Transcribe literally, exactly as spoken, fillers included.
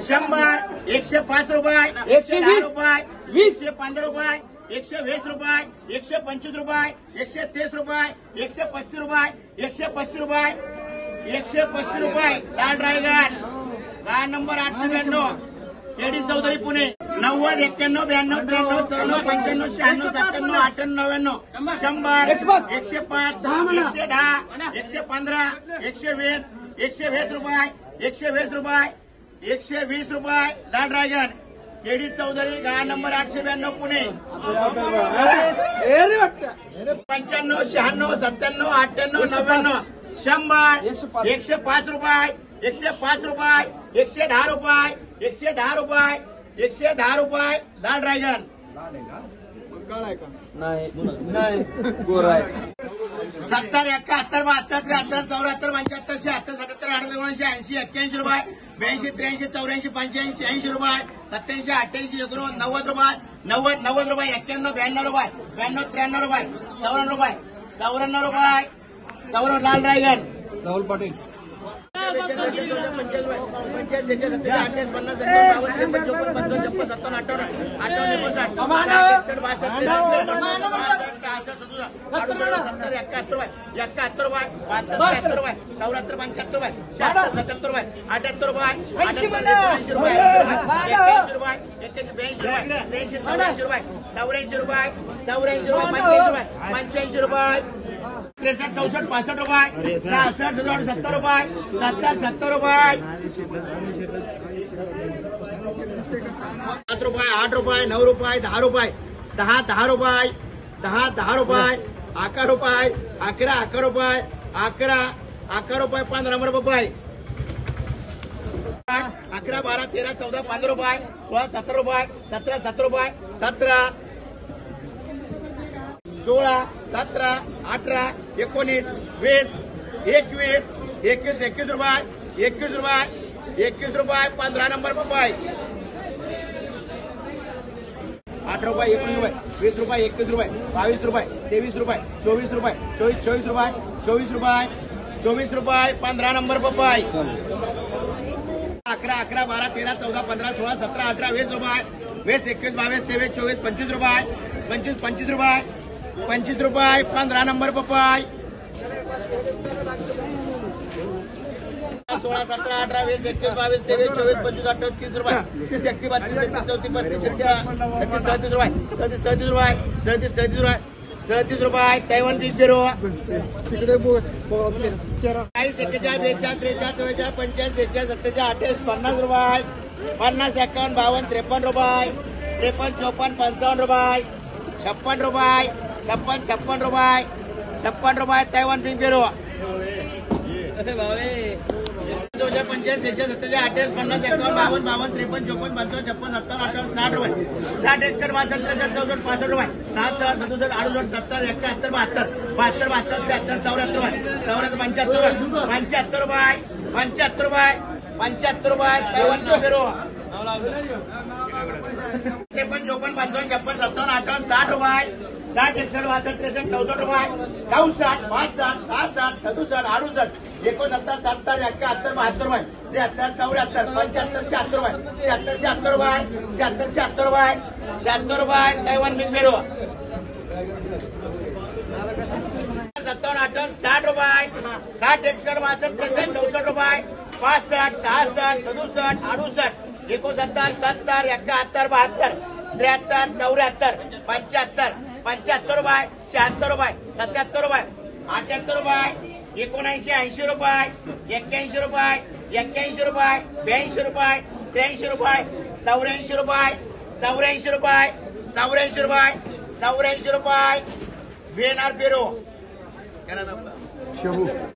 शंभर एकशे पाच रुपये एकशे दहा रुपये एकशे पंधरा रुपये एकशे वीस रुपये एकशे पंचवीस रुपये एकशे तीस रुपये एकशे पस्तीस रुपये एकशे पस्तीस रुपये एकशे पस्तीस रुपये लाल ड्रायगन दहा नंबर आठशे ब्याण्णव केडी चौधरी पुणे नव्वद एक्क्याण्णव ब्याण्णव त्र्याण्णव चौऱ्याण्णव पंच्याण्णव शहाण्णव सत्त्याण्णव अठ्ठ्याण्णव नव्याण्णव शंभर एकशे पाच एकशे दहा एकशे पंधरा एकशे वीस एकशे वीस रुपये एकशे वीस रुपये एकशे वीस रुपये लाल ड्रॅगन केडी चौधरी दहा नंबर आठशे ब्याण्णव पुणे पंच्याण्णव शहाण्णव सत्त्याण्णव अठ्ठ्याण्णव नव्याण्णव शंभर एकशे पाच रुपये एकशे पाच रुपये एकशे दहा रुपये एकशे दहा रुपये एकशे दहा रुपये लाल ड्रॅगन सत्तर एकाहत्तर बहात्तर त्र्याहत्तर चौऱ्याहत्तर पंच्याहत्तर शहात्तर सत्याहत्तर अठ्याऐंशी ऐंशी एक्क्याऐंशी रुपये ब्याऐंशी त्र्याऐंशी चौऱ्याऐंशी पंच्याऐंशी ऐंशी रुपये सत्याऐंशी अठ्ठ्याऐंशी एकोणनव्वद नव्वद रुपये नव्वद नव्वद रुपये एक्क्याण्णव ब्याण्णव रुपये ब्याण्णव त्र्याण्णव रुपये चौऱ्याण्णव रुपये चौऱ्याण्णव रुपये चौऱ्याण्णव लाल ड्रॅगन राहुल पाटील पंच्याऐंशी अठ्ठावीस पन्नास त्रेपन्न चोपन्न पंचावन्न छप्पन सत्तावन्न अठ्ठावन्न अठ्ठावन्न एकसष्ट बासष्ट सहासष्ट सत्तर एकाहत्तर रुपये एकाहत्तर रुपये बहात्तर त्र्याहत्तर रुपये चौऱ्याहत्तर पंच्याहत्तर रुपये शहात्तर सत्याहत्तर रुपये अठ्याहत्तर रुपये अठ्याहत्तर रुपये एक्क्याऐंशी रुपये एक्क्याऐंशी ब्याऐंशी रुपये त्र्याऐंशी रुपये चौऱ्याऐंशी रुपये चौऱ्याऐंशी रुपये पंच्याऐंशी रुपये पंच्याऐंशी रुपये त्रेसष्ट चौसष्ट पासष्ट रुपये सहासष्ट सदुसष्ट सत्तर रुपये सत्तर सत्तर रुपये सात रुपये आठ रुपये नऊ रुपये दहा रुपये दहा दहा रुपये दहा दहा रुपये अकरा रुपये अकरा अकरा रुपये अकरा अकरा रुपये पंधरा नंबर रुपये अकरा बारा तेरा चौदा पंधरा रुपये सोळा सतरा रुपये सतरा सतरा रुपये सतरा सोळा सतरा अठरा एकोणीस वीस एकवीस एकवीस एकवीस रुपये एकवीस रुपये एकवीस रुपये पंधरा नंबर रुपये आठ रुपये एकोणीस रुपये वीस रुपये एकवीस रुपये बावीस रुपये तेवीस रुपये चोवीस रुपये चोवीस चोवीस रुपये चोवीस रुपये चोवीस रुपये पंधरा नंबर रुपये अकरा अकरा बारा तेरा चौदा पंधरा सोळा सतरा अठरा वीस रुपये वीस एकवीस बावीस तेवीस चोवीस पंचवीस रुपये पंचवीस पंचवीस रुपये पंचवीस रुपये पंधरा नंबर रुपये सोळा सतरा अठरा वीस एकवीस बावीस तेवीस चोवीस पंचवीस अठ्ठावीस तीस रुपये तीस एकतीस बत्तीस तेहतीस चौतीस पस्तीस छत्तीस सदतीस रुपये सदतीस सदतीस रुपये सदतीस सदतीस रुपये सदतीस रुपये तैवान बीज पेरो चाळीस एक्केचाळीस बेचाळीस त्रेचाळीस चव्वेचाळीस पंचाळीस सेहेचाळीस सत्तेचाळीस अठ्ठावीस पन्नास रुपये पन्नास एकावन्न बावन्न त्रेपन्न रुपये त्रेपन्न चौपन्न पंचावन्न रुपये छप्पन रुपये छप्पन छप्पन रुपये छप्पन रुपये तैवान बीज पेरो पंचाळीस सेहेचाळीस सत्तेचाळीस अठ्ठावीस पन्नास एकावन्न बावन्न बावन्न त्रेपन्न चौपन्न पंचावन्न छप्पन सत्तावन्न अठ्ठावन्न साठ रुपये साठ एकसष्ट बासष्ट त्रेसष्ट चौसष्ट पासष्ट रुपये सात साठ सदुसष्ट अडुसष्ट सत्तर एकाहत्तर बहात्तर बहात्तर बहात्तर त्र्याहत्तर चौऱ्याहत्तर रुपये चौऱ्याहत्तर पंच्याहत्तर रुपये पंच्याहत्तर रुपये पंच्याहत्तर रुपये पंच्याहत्तर रुपये तैवान बीज पेरो त्रेपन्न चौपन्न पंचावन्न छप्पन सत्तावन्न अठ्ठावन्न साठ रुपये साठ एकसष्ट बासष्ट त्रेसष्ट चौसष्ट रुपये चौसष्ट पासष्ट सहासष्ट सदुसष्ट अडुसष्ट एकोणसत्तर सत्तर एकाहत्तर बहात्तर रुपये त्र्याहत्तर चौऱ्याहत्तर पंच्याहत्तर शहात्तर रुपये शहात्तर शहात्तर रुपये शहात्तर शहात्तर रुपये शहात्तर रुपये तैवान बीज पेरो सत्तावन्न अठ्ठावन्न साठ रुपये साठ एकसष्ट बासष्ट त्रेसष्ट चौसष्ट रुपये पासष्ट सहासष्ट सदुसष्ट अडुसष्ट एकोणसत्तर सत्तर एकाहत्तर बहात्तर त्र्याहत्तर चौऱ्याहत्तर पंच्याहत्तर पंच्याहत्तर रुपये शहात्तर रुपये सत्याहत्तर रुपये अठ्याहत्तर रुपये एकोणऐंशी ऐंशी रुपये एक्क्याऐंशी रुपये एक्क्याऐंशी रुपये ब्याऐंशी रुपये त्र्याऐंशी रुपये चौऱ्याऐंशी रुपये चौऱ्याऐंशी रुपये चौऱ्याऐंशी रुपये चौऱ्याऐंशी रुपये व्ही एन आर पेरो